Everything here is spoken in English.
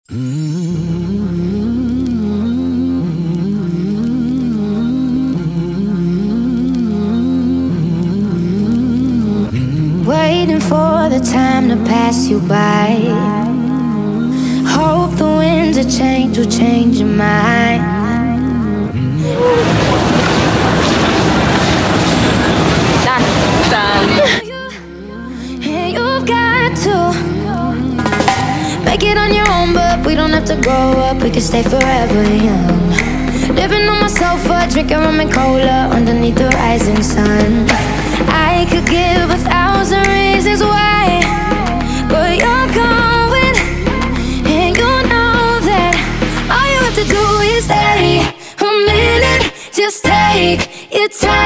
Waiting for the time to pass you by. Hope the winds of change will change your mind. And you've got to make it on your own, but we don't have to grow up, we can stay forever young. Living on my sofa, drinking rum and cola underneath the rising sun. I could give 1,000 reasons why, but you're going, and you know that all you have to do is stay a minute. Just take your time.